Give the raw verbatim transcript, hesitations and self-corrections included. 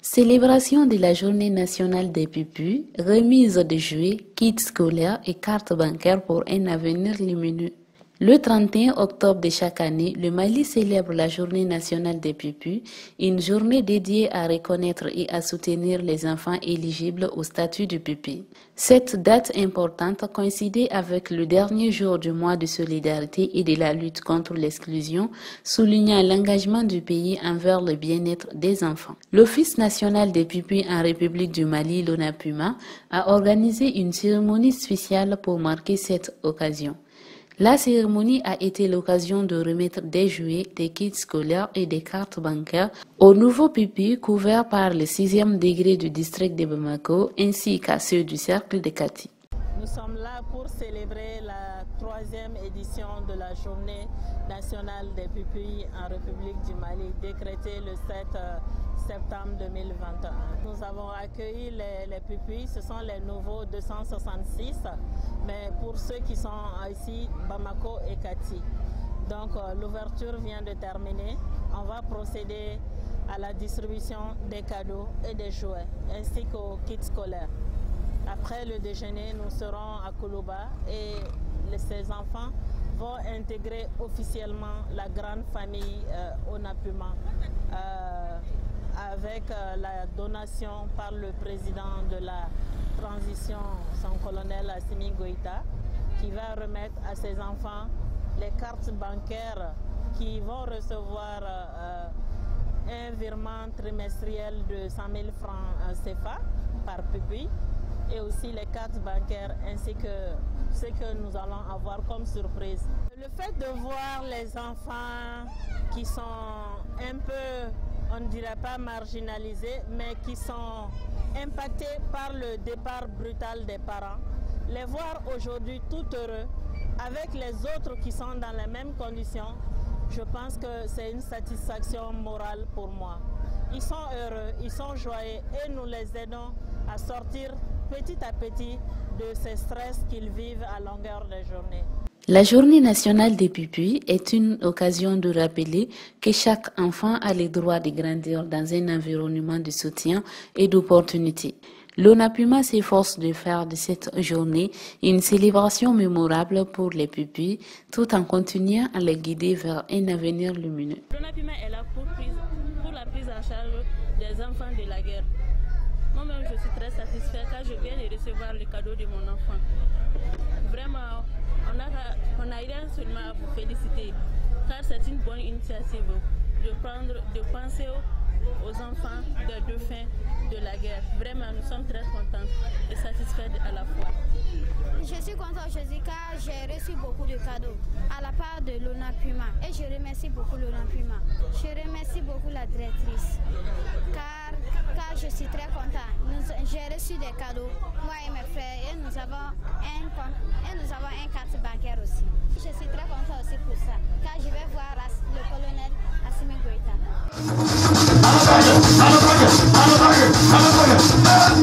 Célébration de la Journée nationale des pupilles, remise de jouets, kits scolaires et cartes bancaires pour un avenir lumineux. Le trente et un octobre de chaque année, le Mali célèbre la Journée nationale des pupilles, une journée dédiée à reconnaître et à soutenir les enfants éligibles au statut de pupille. Cette date importante coïncidait avec le dernier jour du mois de solidarité et de la lutte contre l'exclusion, soulignant l'engagement du pays envers le bien-être des enfants. L'Office national des pupilles en République du Mali, l'ONAPUMA, a organisé une cérémonie spéciale pour marquer cette occasion. La cérémonie a été l'occasion de remettre des jouets, des kits scolaires et des cartes bancaires aux nouveaux pupilles couverts par le sixième degré du district de Bamako ainsi qu'à ceux du cercle de Kati. Nous sommes là pour célébrer la troisième édition de la Journée nationale des pupilles en République du Mali, décrétée le sept septembre deux mille vingt et un. Nous avons accueilli les, les pupilles, ce sont les nouveaux deux cent soixante-six, mais pour ceux qui sont ici, Bamako et Kati. Donc euh, l'ouverture vient de terminer. On va procéder à la distribution des cadeaux et des jouets, ainsi qu'aux kits scolaires. Après le déjeuner, nous serons à Koulouba et les, ces enfants vont intégrer officiellement la grande famille euh, ONAPUMA euh, avec euh, la donation par le président de la transition, son colonel Assimi Goïta, qui va remettre à ses enfants les cartes bancaires qui vont recevoir euh, un virement trimestriel de cent mille francs euh, C F A par pupille, et aussi les cartes bancaires ainsi que ce que nous allons avoir comme surprise. Le fait de voir les enfants qui sont un peu, on ne dirait pas marginalisés, mais qui sont impactés par le départ brutal des parents, les voir aujourd'hui tout heureux, avec les autres qui sont dans les mêmes conditions, je pense que c'est une satisfaction morale pour moi. Ils sont heureux, ils sont joyeux et nous les aidons à sortir petit à petit de ces stress qu'ils vivent à longueur de journée. La Journée nationale des pupilles est une occasion de rappeler que chaque enfant a le droit de grandir dans un environnement de soutien et d'opportunité. L'ONAPUMA s'efforce de faire de cette journée une célébration mémorable pour les pupilles, tout en continuant à les guider vers un avenir lumineux. L'ONAPUMA est là pour, prise, pour la prise en charge des enfants de la guerre. Moi-même, je suis très satisfaite car je viens de recevoir le cadeau de mon enfant. Vraiment, on a, on a rien seulement à vous féliciter, car c'est une bonne initiative de, prendre, de penser aux, aux enfants des dauphins de la guerre. Vraiment, nous sommes très contents et satisfaits à la fois. Je suis contente aujourd'hui car j'ai reçu beaucoup de cadeaux à la part de l'ONAPUMA et je remercie beaucoup l'ONAPUMA. Je remercie beaucoup la directrice car, car je suis très contente. J'ai reçu des cadeaux, moi et mes frères, et nous avons un compte et nous avons un carte bancaire aussi. Je suis très contente aussi pour ça car je vais voir le colonel Assimi Goïta.